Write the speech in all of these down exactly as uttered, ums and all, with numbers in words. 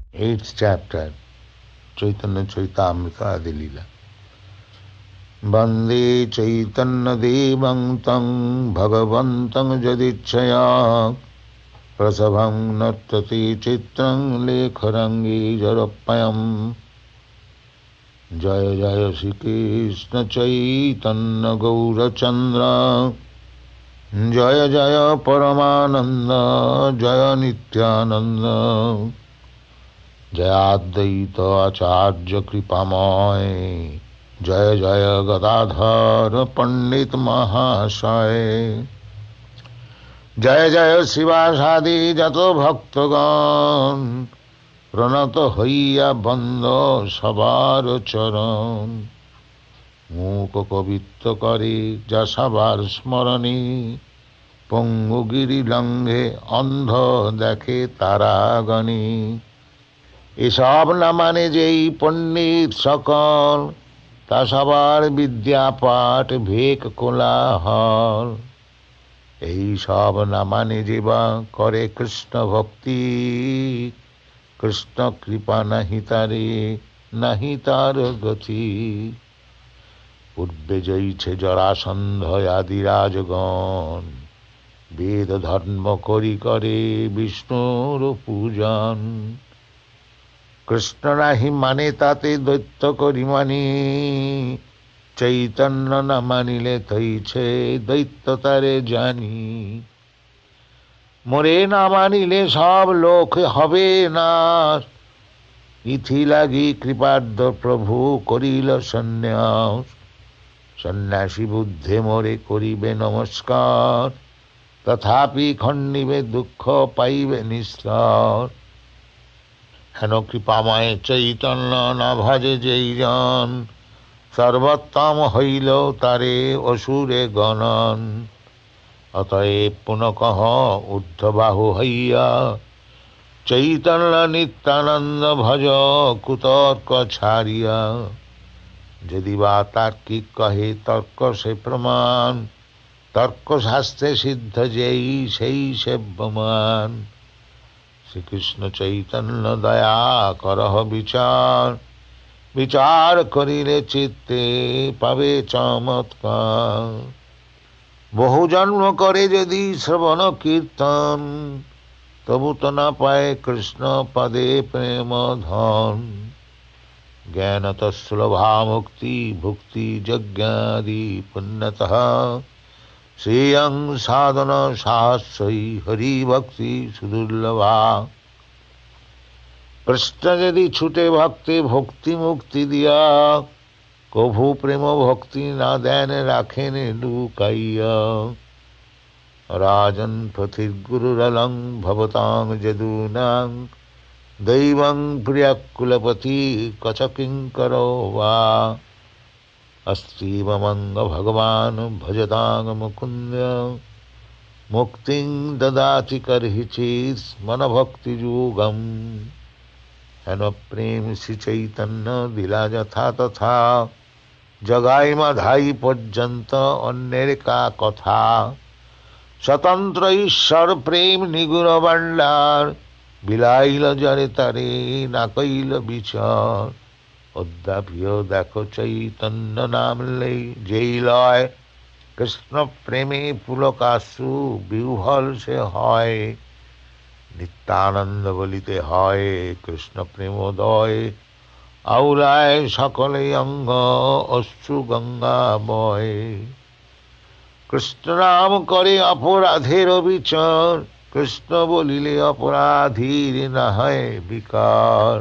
Eighth chapter, Chaitanya Charitamrita Adi Leela. Vande Chaitanya Devam Tang Bhagavantam Jadichaya Prasabham Nattati Chitram Lekharangi Jarapayam Jaya Jaya Shri Krishna Chaitanya Gaura Chandra Jaya Jaya Paramananda Jaya Nityananda Jayadvaita Acharya Kripamoy Jaya Jaya Gadadhar Pandit Mahashaya Jaya Jaya Sivasadi Jato Bhaktagan Pranata Haiya Bando Sabar Charan Mukha Kavitya Kare Jasabar Smarani Pungu Giri Langhe Andha Dekhe Taragani এসব না মানে যেই পণ্ডিত সকল তা সবার বিদ্যা পাঠ ভেক কোলাহল এই সব না মানে যেবা করে কৃষ্ণ ভক্তি কৃষ্ণ কৃপা নাহি তারে নাহি তার গতি পূর্বে জয়ছে জরাসন্ধ আদি রাজগণ বেদ ধর্ম করি করে বিষ্ণুর পূজন কৃষ্ণ নাহি মানে তাতে দৈত্য করি মানি চৈতন্য না মানিলে থইছে দৈত্য তারে জানি মোরে না মানিলে সব লোক হবে না ইথি লাগি কৃপার্ধ প্রভু করিল সন্ন্যাস সন্ন্যাসী বুদ্ধে মোরে করিবে নমস্কার তথাপি খণ্ডিবে দুঃখ পাইবে নিস্তার হেন কৃপাময় চৈতন্য না ভজে যেই জন সর্বোত্তম হইল তারে অসুরে গণন অতএব পুনঃ ঊর্ধ্ববাহু হইয়া চৈতন্য নিত্যানন্দ ভজ কুতর্ক ছাড়িয়া যদি বা তার্কিক কহে তর্ক সে প্রমাণ তর্ক শাস্ত্রে সিদ্ধ যেই সেই সেব্যমান শ্রীকৃষ্ণ চৈতন্য দয়া করহ বিচার বিচার করিলে চিত্তে পাবে চমৎকার বহু জন্ম করে যদি শ্রবণ কীর্তন তবু তো না পায় কৃষ্ণ পদে প্রেম ধন জ্ঞানত সুলভা মুক্তি ভুক্তি যজ্ঞাদি পুণ্যতঃ শ্রেয়ং সাধন সাহস্যই হরি ভক্তি সুদুর্লভা কৃষ্ণ যদি ছুটে ভক্তে ভক্তি মুক্তি দিয়া কভু প্রেম ভক্তি না দেন রাখেন লুকাইয়া রাজন পথির্গুরুরলং ভবতাং যদূনাং দৈবং প্রিয়াকুলপতি কচ কিঙ্করো বা अस्ति ममंग भगवान भजतांग मुकुंद मुक्तिं ददाति करहि चेत् मन भक्ति योगम हेन प्रेम श्री चैतन्य दिला यथा तथा जगाई माधाई पर्यंत अन्येर का कथा स्वतंत्र ईश्वर प्रेम निगुण भंडार বিলাইল জরে তারে না কইল বিচার অদ্যাপিও দেখো চৈতন্য নাম লই যেই লয় কৃষ্ণ প্রেমে পুলকাশ্রু বিহ্বল সে হয় নিত্যানন্দ বলিতে হয় কৃষ্ণ প্রেমোদয় আউলায় সকলে অঙ্গ অশ্রু গঙ্গা বয় কৃষ্ণ নাম করে অপরাধের বিচার কৃষ্ণ বলিলে অপরাধীর না হয় বিকার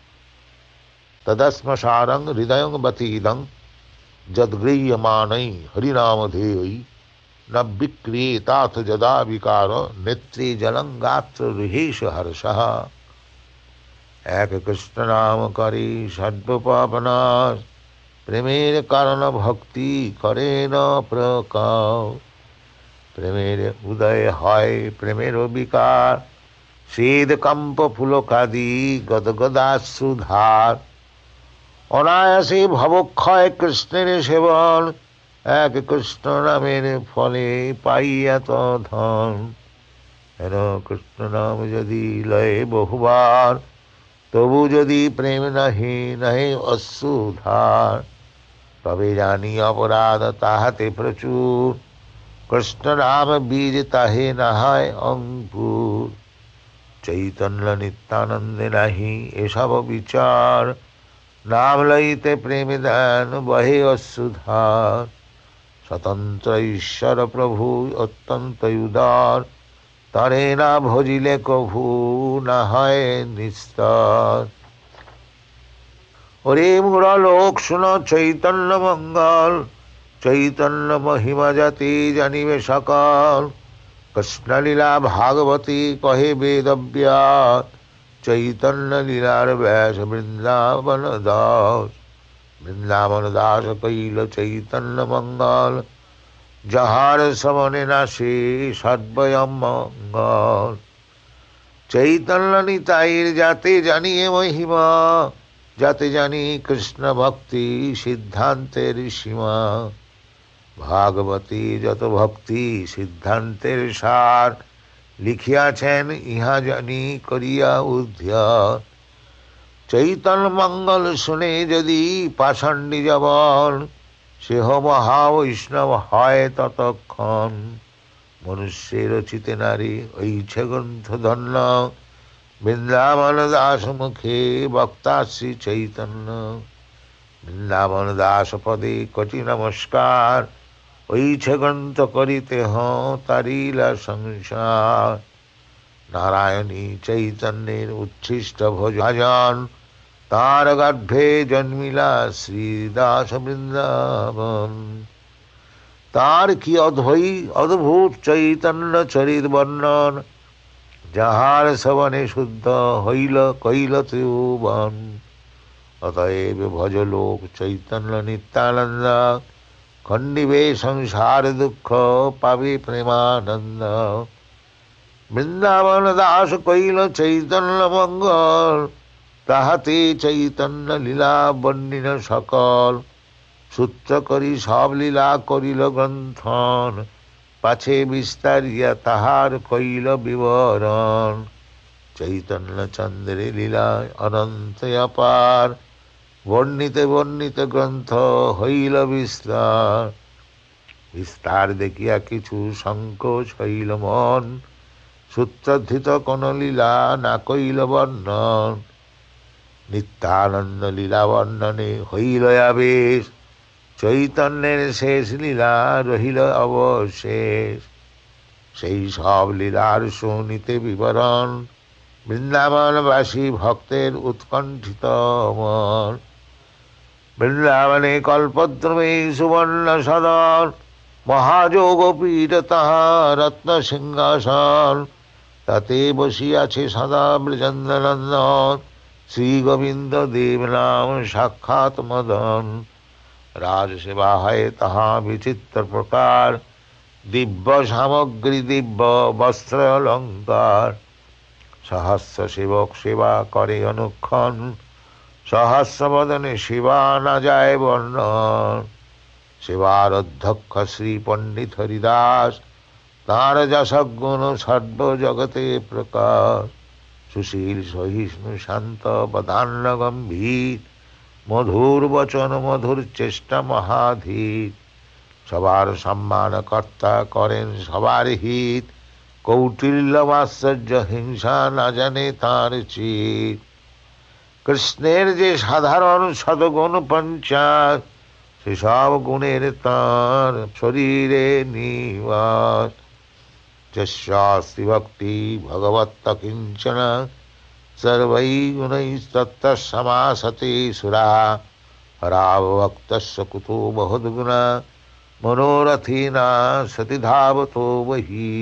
তদস্মসারং হৃদয়ং বতীদং যদ্গৃহ্যমাণৈ হরিনামধেয়ৈ ন বিক্রিয়েতাথ যদা বিকার নেত্রে জলং গাত্র রুহেশ হর্ষঃ এক কৃষ্ণ নাম করে সর্বপাপনাশ প্রেমের কারণ ভক্তি করে না প্রকার প্রেমের উদয় হয় প্রেমের বিকার শ্বেদ কম্প পুলকাদি গদগদাশ্রুধার অনায়াসে ভবক্ষয় কৃষ্ণের সেবন এক কৃষ্ণ নামের ফলে পাইয়া তো ধন হেন কৃষ্ণ নাম যদি লয়ে বহুবার তবু যদি প্রেম নাহি নাহি অশ্রুধার, তবে জানি অপরাধ তাহাতে প্রচুর। কৃষ্ণ নাম বীজ তাহে নাহায় অঙ্কুর, চৈতন্য নিত্যানন্দে নাহি এসব বিচার। নাম লইতে প্রেমে দেন বহে অশ্রুধার, স্বতন্ত্র ঈশ্বর প্রভু অত্যন্ত উদার। তারে না ভজিলে কভু না হয় নিস্তার। ওরে মুরা লোক শুন চৈতন্য মঙ্গল, চৈতন্য মহিমা জাতি জানিবে সকল। কৃষ্ণলীলা ভাগবতী কহে বেদব্যাস, চৈতন্য লীলার ব্যাস বৃন্দাবন দাস। বৃন্দাবন দাস কইল চৈতন্য মঙ্গল, যাহার শ্রবণে নাশে সদ্বয়ম মঙ্গল। চৈতন্য নিতাইর যাতে জানিয়ে মহিমা, যাতে জানি কৃষ্ণ ভক্তি সিদ্ধান্তের সীমা। ভাগবতী যত ভক্তি সিদ্ধান্তের সার, লিখিয়াছেন ইহা জানি করিয়া উদ্ধার। চৈতন্য মঙ্গল শুনে যদি পাষণ্ডী জবন, সেহ মহাবৈষ্ণব হয় ততক্ষণ। মনুষ্যের রচিতে নারী ঐছে গ্রন্থ ধন্য, বৃন্দাবন দাস মুখে বক্তা শ্রী চৈতন্য। বৃন্দাবন দাস পদে কোটি নমস্কার, ঐছে গ্রন্থ করিতে হঁ তারিলা সংসার। নারায়ণী চৈতন্যের উচ্ছিষ্ট ভোজন, তার গর্ভে জন্মিলা শ্রীদাস বৃন্দাবন। তার কি অদ্ভৈ অদ্ভুত চৈতন্য চরিত বর্ণন, যাহার শ্রবণে শুদ্ধ হইল কইল ত্রিভুবন। অতএব ভজ লোক চৈতন্য নিত্যানন্দ, খণ্ডিবে সংসার দুঃখ পাবে প্রেমানন্দ। বৃন্দাবন দাস কইল চৈতন্য মঙ্গল, তাহাতে চৈতন্য লীলা বর্ণিল সকল। সূত্র করি সব লীলা করিল গ্রন্থন, পাছে বিস্তারিয়া তাহার কইল বিবরণ। চৈতন্য চন্দ্রে লীলায় অনন্ত অপার, বর্ণিতে বর্ণিতে গ্রন্থ হইল বিস্তার। বিস্তার দেখিয়া কিছু সংকোচ হইল মন, সূত্রধৃত কোন লীলা না কইল বর্ণন। নিত্যানন্দ লীলা বর্ণনে হইল আবেশ, চৈতন্যের শেষ লীলা রহিল অবশেষ। সেই সব লীলার শুনিতে বিবরণ, বৃন্দাবনবাসী ভক্তের উৎকণ্ঠিত মন। বৃন্দাবনে কল্পদ্রমে সুবর্ণ সদন, মহাযোগপীঠ তাহা রত্ন সিংহাসন। তাতে বসিয়াছে সদা ব্রজেন্দ্রনন্দন, শ্রী গোবিন্দ দেব নাম সাক্ষাৎ মদন। রাজসেবা হয় তাহা বিচিত্র প্রকার, দিব্য সামগ্রী দিব্য বস্ত্র অলঙ্কার। সহস্র সেবক সেবা করে অনুক্ষণ, সহস্র বদনে সেবা না যায় বর্ণন। সেবার অধ্যক্ষ শ্রী পণ্ডিত হরিদাস, তাঁর যশগুণ সর্ব জগতে প্রকাশ। সুশীল সহিষ্ণু শান্ত বদান্য গম্ভীর, মধুর বচন মধুর চেষ্টা মহাধীর। সবার সম্মান কর্তা করেন সবার হিত, কৌটিল্য আশ্চর্য হিংসা না জানে তাঁর চিত। কৃষ্ণের যে সাধারণ সদগুণ পঞ্চাশ, সেসব গুণের তাঁর শরীরে নিবাস। যস্যাস্তি ভক্তি ভগবত্ত কিঞ্চন, সর্বৈ গুণৈস্তত্র সমাসতে সুরা। হরাভক্তস্য কুতো বহুদ্গুণা, মনোরথীনা সতি ধাবতো বহি।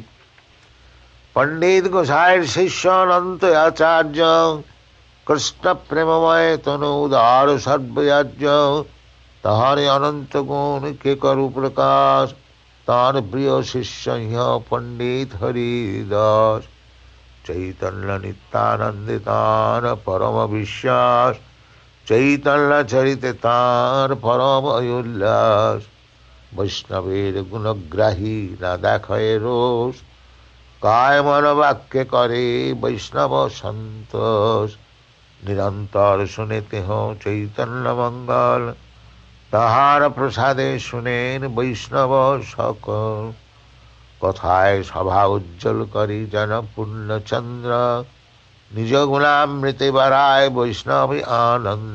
পণ্ডিত গোসাইয়ের শিষ্য অনন্ত আচার্য, কৃষ্ণ প্রেমময় তনু উদার সর্বয়াজ্য। তাহারে অনন্ত গুণ কে করু প্রকাশ, তাঁর প্রিয় শিষ্য ইহ পণ্ডিত হরিদাস। চৈতন্য নিত্যানন্দে তাঁর পরম বিশ্বাস, চৈতন্য চরিতে তাঁর পরম উল্লাস। বৈষ্ণবের গুণগ্রাহী না দেখায় রোষ, কায় মন বাক্যে করে বৈষ্ণব সন্তোষ। निरंतर सुनते हो चैतन्य मंगल। তাহার প্রসাদে শুনেন বৈষ্ণব সকল। কথায় সভা উজ্জ্বল করি যেন পূর্ণচন্দ্র। নিজ গুণামৃতে বাড়ায় বৈষ্ণবী আনন্দ।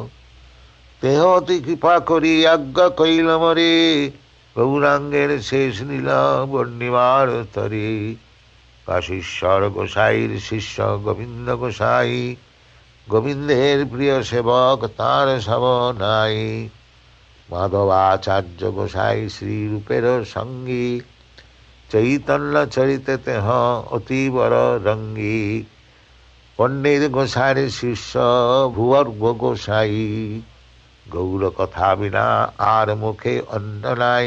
তেহ অতি কৃপা করি আজ্ঞা কইল মরে। গৌরাঙ্গের শেষ লীলা বর্ণিবার তরে। কাশীশ্বর গোসাইর শিষ্য গোবিন্দ গোসাই। গোবিন্দের প্রিয় সেবক তাঁর সব নাই। মাধবাচার্য গোসাই শ্রীরূপের সঙ্গী। চৈতন্য চরিতে তেহ অতি বড় রঙ্গী। পণ্ডিত গোসাইর শিষ্য ভূবর্গ গোসাই। গৌর কথা বিনা আর মুখে অন্ন নাই।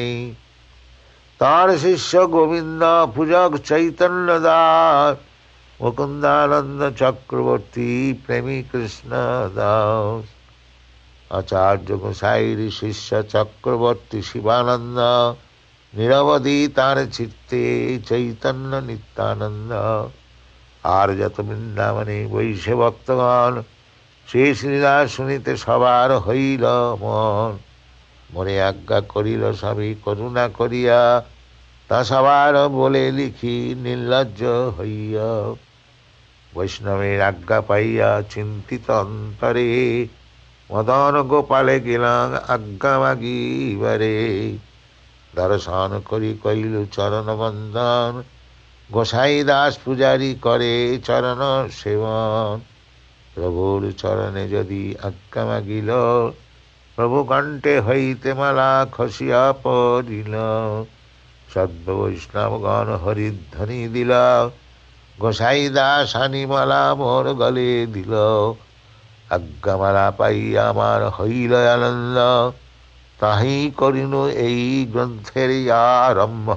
তার শিষ্য গোবিন্দ পূজক চৈতন্য দাস। মুকুন্দানন্দ চক্রবর্তী প্রেমী কৃষ্ণ দাস। আচার্য গোসাইর শিষ্য চক্রবর্তী শিবানন্দ। নিরবধি তার চিত্তে চৈতন্য নিত্যানন্দ। আর যত বৃন্দাবনে বৈশে ভক্তগণ। শেষ লীলা শুনিতে সবার হইল মন। মনে আজ্ঞা করিল সবই করুণা করিয়া। তা সবার বলে লিখি নির্লজ্জ হইয়া। বৈষ্ণবের আজ্ঞা পাইয়া চিন্তিত অন্তরে। মদন গোপালে গেলাম আজ্ঞা মাগিবারে। দর্শন করি কইল চরণ বন্দন। গোসাই দাস পূজারি করে চরণ সেবন। প্রভুর চরণে যদি আজ্ঞা মাগিল। প্রভু কণ্ঠে হইতে মালা খসিয়া পড়িল। সদ্য বৈষ্ণবগণ হরিধ্বনি দিল। গোসাই দাস আনি মালা মোর গলে দিল। আজ্ঞামালা পাইয়া আমার হইল আনন্দ। তাহি করিল এই গ্রন্থের আরম্ভ।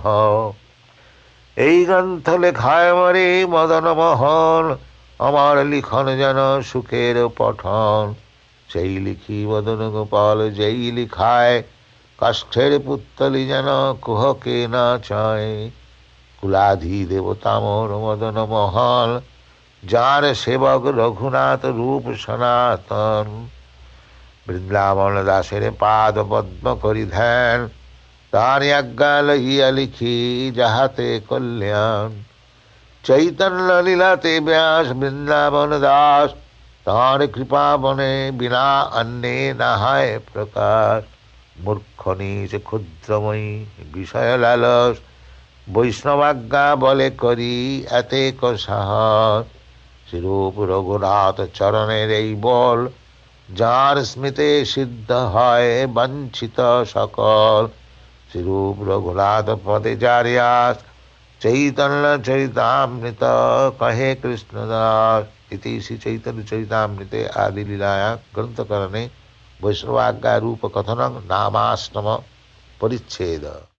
এই গ্রন্থ লেখায় মরে মদন মোহন। আমার লিখন যেন সুখের পঠন। সেই লিখি মদন গোপাল যেই লিখায়। কাষ্ঠের পুত্তলি যেন কুহকে না চায়। কুলাধি দেবতা মোর মদন মোহন। যার সেবক রঘুনাথ রূপ সনাতন। বৃন্দাবন দাসের পাদ পদ্ম করি ধ্যান। তার আজ্ঞা লইয়া লিখি যাহাতে কল্যাণ। চৈতন্য লীলাতে ব্যাস বৃন্দাবন দাস। তাঁর কৃপা বনে বিনা অন্যে না হয় প্রকাশ। মূর্খ নিজ ক্ষুদ্রময়ী বিষয় লালস। বৈষ্ণবাজ্ঞা বলে করি এতেক সাহস। শ্রীরূপ রঘুনাথ চরণের এই বল। যার স্মৃতে সিদ্ধ হয় বাঞ্ছিত সকল। শ্রীরূপ রঘুনাথ পদে যারিয়াস। চৈতন্য চরিতামৃত কহে কৃষ্ণদাস। ইতি শ্রী চৈতন্য চরিতামৃতে আদি লীলায়া গ্রন্থকরণে বৈষ্ণবাজ্ঞা রূপ কথনং নামাষ্টম পরিচ্ছেদ।